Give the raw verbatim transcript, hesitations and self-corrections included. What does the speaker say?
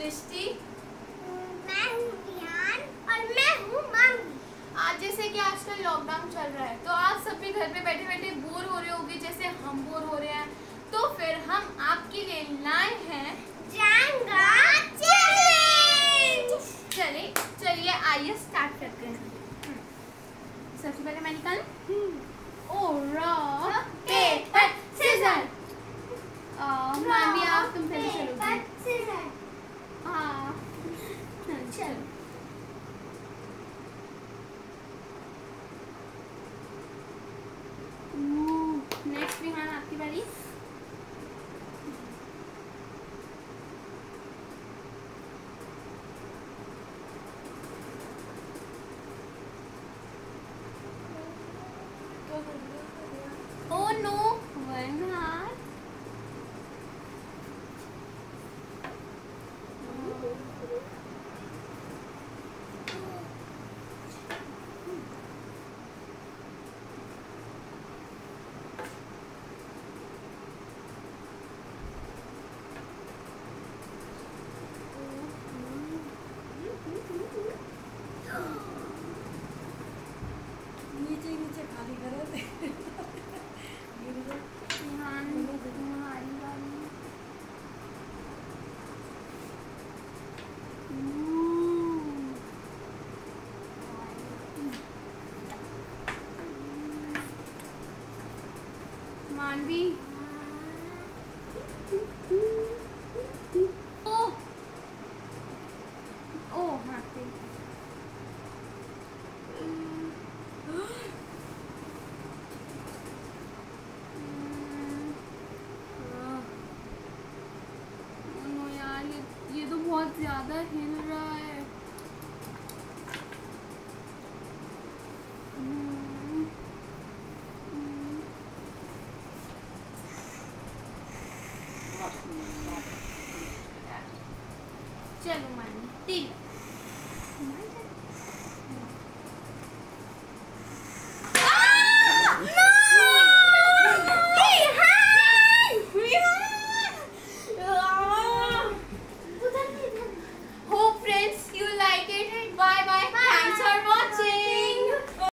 सृष्टि, मैं हूँ ध्यान और मैं हूँ मांगी। आज जैसे कि आजकल लॉकडाउन चल रहा है तो आज सभी घर पे बैठे बैठे बोर हो रहे होंगे जैसे हम बोर हो रहे हैं, तो फिर हम आपके लिए लाए हैं जेंगा चैलेंज। चलिए चलिए आइए स्टार्ट करते हैं। सबसे पहले मैं निकालूं। Oh rock paper scissor. मैं भी आप तुम पहले चलोगी। हाँ चलो। नेक्स्ट विहान आपकी बारी। Oh no, one heart. नीचे नीचे खाली करो दे। मानवी ओ ओ हाँ यार ये ये तो बहुत ज्यादा है